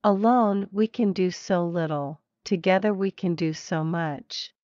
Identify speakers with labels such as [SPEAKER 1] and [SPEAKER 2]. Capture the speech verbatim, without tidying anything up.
[SPEAKER 1] Alone we can do so little, together we can do so much.